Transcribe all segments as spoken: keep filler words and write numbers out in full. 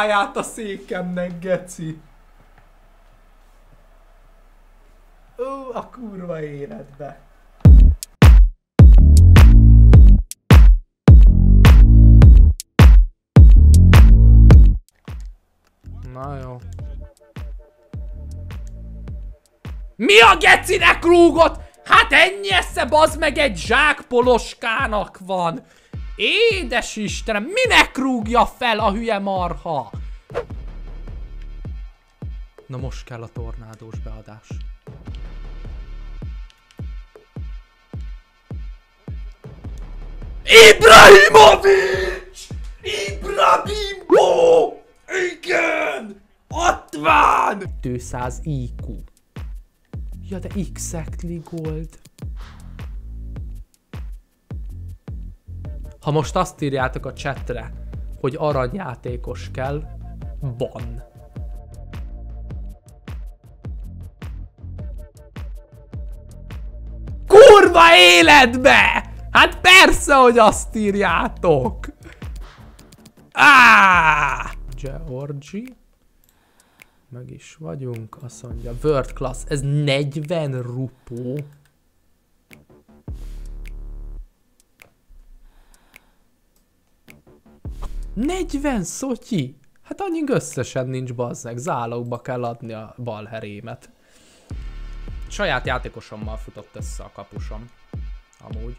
száját a székemnek, geci. Ó, a kurva életbe. Na jó. Mi a gecinek rúgott? Hát ennyi esze, bazd meg, egy zsákpoloskának van. Édes Istenem, minek rúgja fel a hülye marha? Na most kell a tornádós beadás. Ibrahimovic! Ibrahimo! Igen! Ott van! kétszáz I Q. Ja, de exactly gold. Ha most azt írjátok a chatre, hogy aranyjátékos kell, ban. Kurva életbe! Hát persze, hogy azt írjátok! Áááá! Georgi. Meg is vagyunk, azt mondja, World Class, ez negyven rupó. negyven szotyi? Hát annyi összesen nincs, bazzeg, zálogba kell adni a balherémet. Saját játékosommal futott össze a kapusom. Amúgy.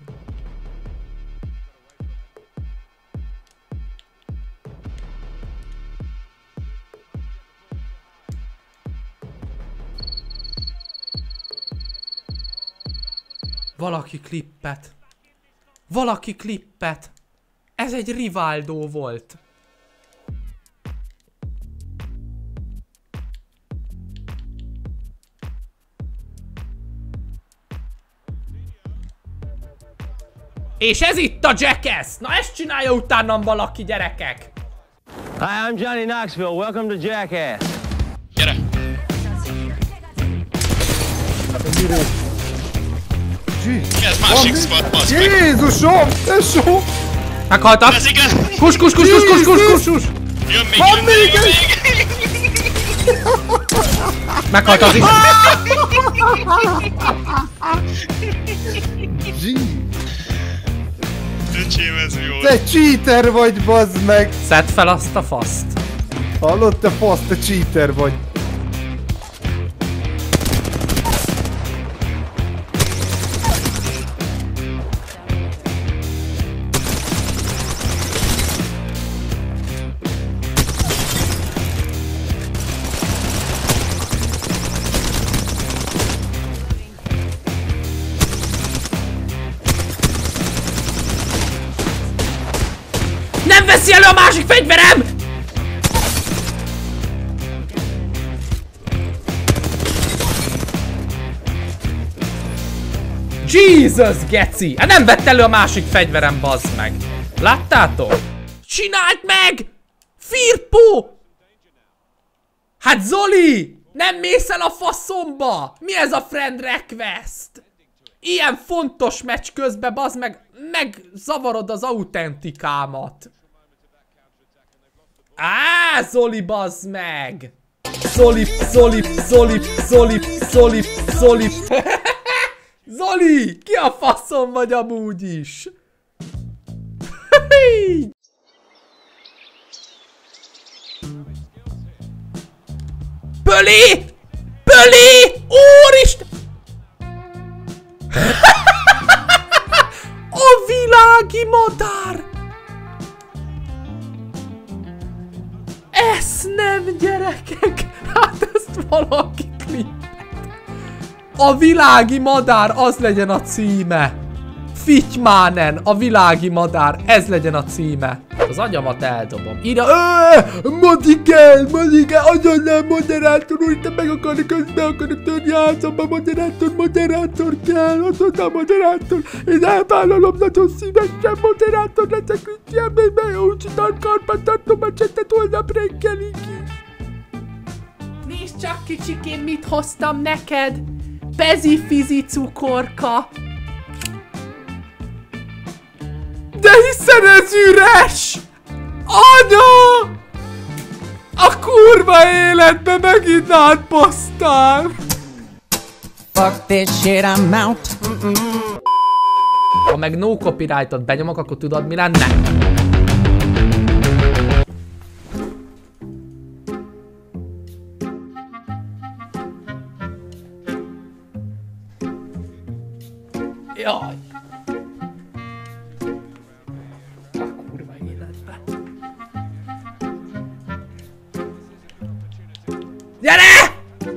Valaki klippet. Valaki klippet. Ez egy Rivaldo volt. És ez itt a Jackass! Na ezt csinálja utánam valaki, gyerekek! Hi, I'm Johnny Knoxville. Welcome to Jackass. Gyere! Mi ez másik spot, baszd meg! Jézusom! Tesó! Meghaltak! Ez igen! Kus, kus, kus, kus, kus, kus, kus, kus! Jön még, Van jön még még, jön egy! még! Meghalt az is! Öcsém, ez mi volt? Te cheater vagy, bazd meg! Szedd fel azt a faszt! Hallod, te fasz, te cheater vagy! Nem veszi elő a másik fegyverem! Jesus, geci! Hát nem vett elő a másik fegyverem, bazd meg! Láttátok? Csináld meg! Firpó! Hát Zoli! Nem mész el a faszomba! Mi ez a friend request? Ilyen fontos meccs közben, bazd meg, megzavarod az autentikámat. Á, Zoli, bazd meg! Zoli, Zoli, Zoli, Zoli, Zoli, Zoli. Zoli! Ki a faszom vagy amúgy is? Pöli! Pöli! Úristen! A világi madár! Ez nem, gyerekek! Hát ezt valaki klippet. A világi madár, az legyen a címe. Fitymánen, a világi madár, ez legyen a címe. Az agyamat eldobom. Írja, Modigel, Modigel, azonnal moderátor úr, te meg akarni közben akarni törni a házamba, moderátor, moderátor kell, azonnal moderátor. Én elvállalom nagyon szívesen, moderátor leszek, Krisztián, még meg úgy tarkarban tartom a csetet holnap reggelig is. Nézd csak, kicsikém, mit hoztam neked. Pezi-fizi cukorka. De hiszen ez üres! Anya! A kurva életbe megint átbasztál! Fuck this shit, I'm out. Ha meg no copyrightot benyomok, akkor tudod mi lenne? Jaj! A kurva életbe. Gyere!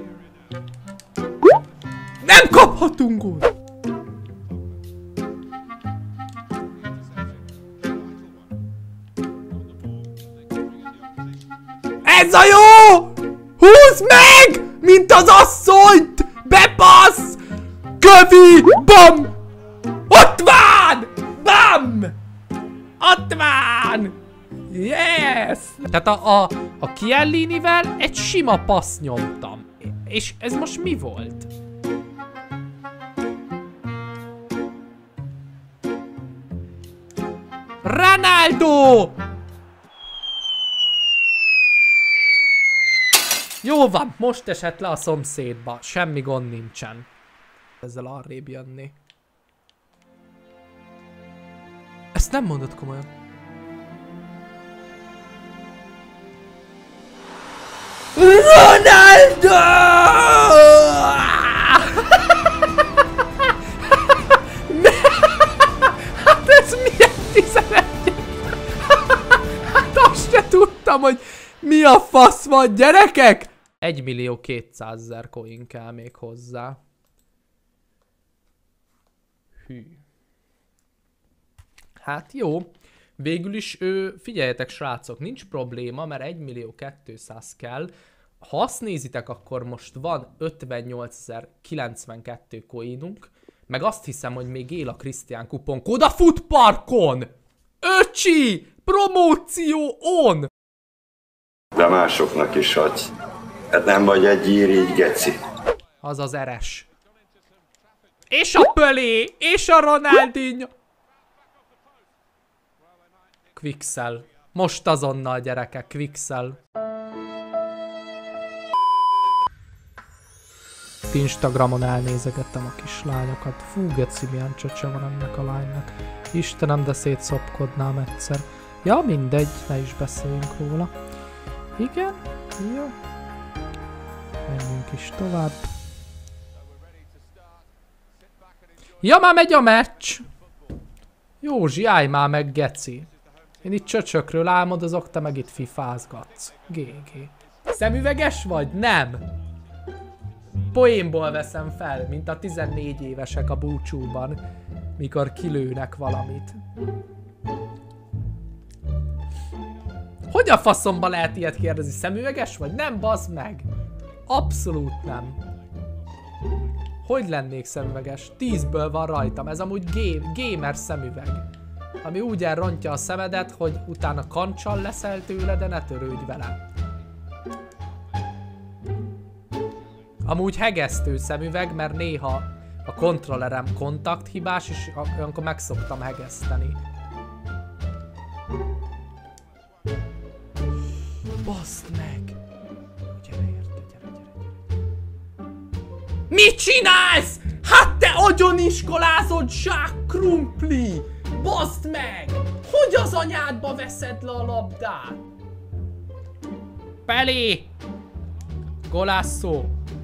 Nem kaphatunk gólt! Ez a jó! Húzd meg! Mint az asszonyt! Bepassz! Kövi! Bam! Ott van! Bam! Ott van! Yes! Tehát a, a, a Chiellinivel egy sima passz nyomtam. És ez most mi volt? Ronaldo! Jó van, most esett le a szomszédba. Semmi gond nincsen. Ezzel arrébb jönni. Ezt nem mondod komolyan. Ronaldo! Hát ez milyen tizenegy? Hát azt se tudtam, hogy mi a fasz van, gyerekek? egy millió kétszázezer coin kell még hozzá. Hű. Hát jó. Végül is, ő, figyeljetek srácok, nincs probléma, mert egy millió kétszáz kell. Ha azt nézitek, akkor most van ötvennyolcezer-kilencvenkettő coinunk, meg azt hiszem, hogy még él a Krisztián kuponkód a Foodparkon! Öcsi! Promóció on! De másoknak is hagy. Hát nem vagy egy irigy, geci. Az az eres. És a Pölé! És a Ronaldinho! Quicksell. Most azonnal, gyerekek, Quicksell. Instagramon elnézegettem a kislányokat. Fú, geci, milyen csöcse van ennek a lánynak. Istenem, de szétszopkodnám egyszer. Ja, mindegy, ne is beszéljünk róla. Igen, jó. Menjünk is tovább. Ja, már megy a meccs! Józsi, állj már meg, geci. Én itt csöcsökről álmodozok, te meg itt fifázgatsz. gé gé. Szemüveges vagy? Nem! Poénból veszem fel, mint a tizennégy évesek a búcsúban, mikor kilőnek valamit. Hogy a faszomba lehet ilyet kérdezni? Szemüveges vagy? Nem, bazd meg! Abszolút nem. Hogy lennék szemüveges? tízből van rajtam. Ez amúgy game, gamer szemüveg. Ami úgy elrontja a szemedet, hogy utána kancsal leszel tőle, de ne törődj vele. Amúgy hegesztő szemüveg, mert néha a kontrollerem kontakthibás, és olyankor meg szoktam hegeszteni. Baszd meg! Gyere érte, gyere, gyere, gyere. Mit csinálsz? Hát te agyoniskolázod, zsák krumpli! Baszd meg! Hogy az anyádba veszed le a labdát? Peli! Golasso!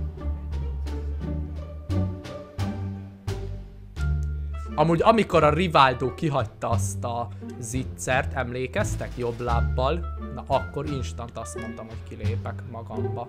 Amúgy amikor a Rivaldo kihagyta azt a zicsert, emlékeztek? Jobb lábbal. Na akkor instant azt mondtam, hogy kilépek magamba.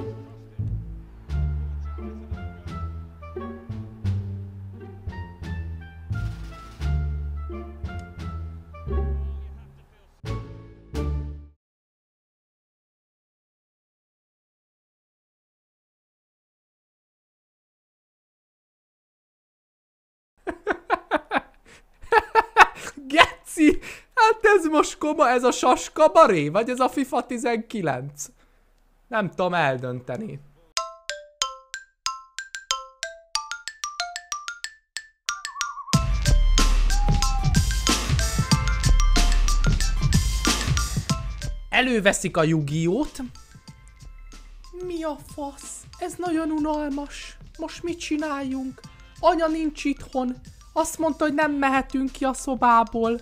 Geci! Hát ez most koma, ez a saskabaré? Vagy ez a FIFA tizenkilenc? Nem tudom eldönteni. Előveszik a Yu-Gi-Oh-t. Mi a fasz? Ez nagyon unalmas. Most mit csináljunk? Anya nincs itthon. Azt mondta, hogy nem mehetünk ki a szobából.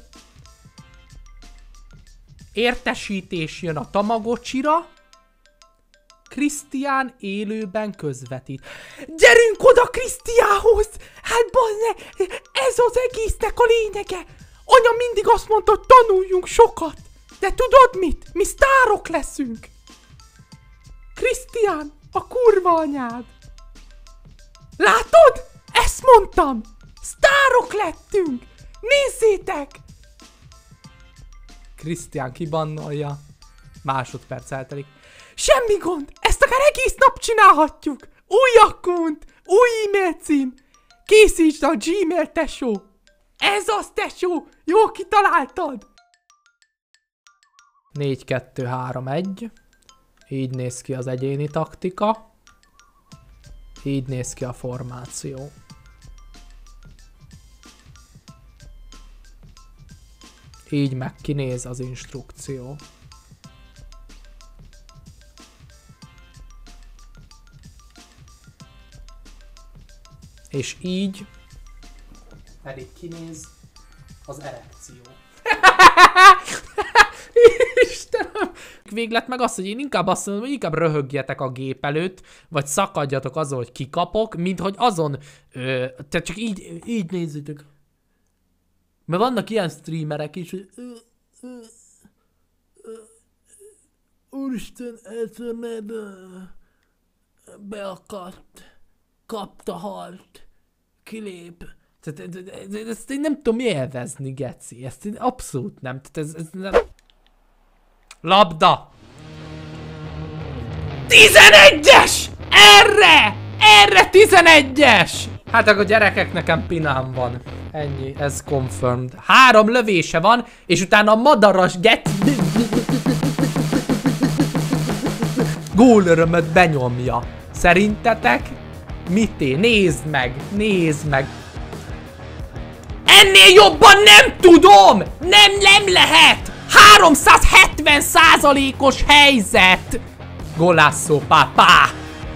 Értesítés jön a Tamagotchira. Krisztián élőben közvetít. Gyerünk oda Krisztiánhoz! Hát bazd, ez az egésznek a lényege! Anya mindig azt mondta, hogy tanuljunk sokat! De tudod mit? Mi sztárok leszünk! Krisztián, a kurva anyád! Látod? Ezt mondtam! Sztárok lettünk! Nézzétek! Krisztián kibannolja. Másodperc eltelik. Semmi gond! Ezt akár egész nap csinálhatjuk! Új account! Új e-mail cím! Készítsd a Gmail, tesó! Ez az, tesó! Jó kitaláltad! négy kettő három egy. Így néz ki az egyéni taktika. Így néz ki a formáció. Így meg kinéz az instrukció. És így pedig kinéz az erekció. Istenem! Véglet meg azt, hogy én inkább azt mondom, hogy inkább röhögjetek a gép előtt, vagy szakadjatok azon, hogy kikapok, mint hogy azon, ö, tehát csak így, így nézzétek. Mert vannak ilyen streamerek is, hogy ö, ö, ö, úristen, elszörned, beakadt, kapta, halt, kilép. Tehát ezt én nem tudom élvezni, geci. Ezt én abszolút nem. Tehát ez, ez nem... Labda! tizenegyes! Erre! Erre tizenegyes! Hát akkor gyerekek, nekem pinám van. Ennyi, ez confirmed. Három lövése van, és utána a madaras geci... gólörömöt benyomja. Szerintetek? Mit én? Nézd meg! Nézd meg! Ennél jobban nem tudom! Nem, nem lehet! háromszázhetven százalékos helyzet! Golasso papá!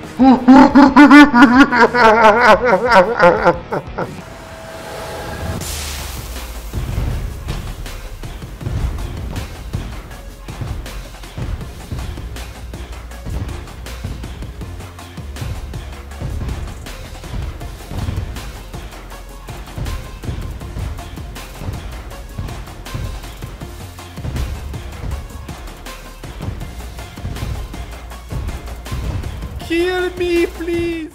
Kill me, please!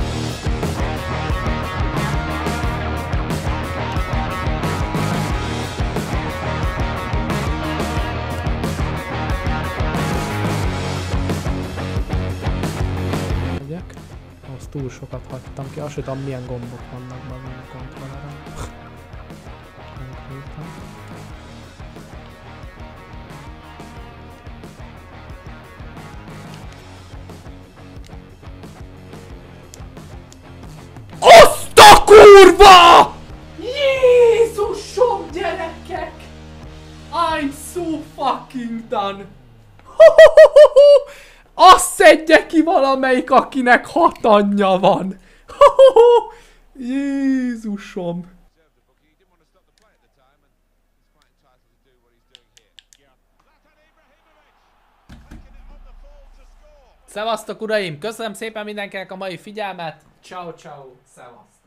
Megyek. Ahhoz túl sokat hagytam ki. Azt sem tudom, milyen gombok vannak benne a kontrolleren. Kurva! Jézusom, gyerekek! I'm so fucking done! Azt szedje ki valamelyik, akinek hat anyja van! Jézusom! Szevasztok, uraim! Köszönöm szépen mindenkinek a mai figyelmet! Ciao, ciao! Szevasz!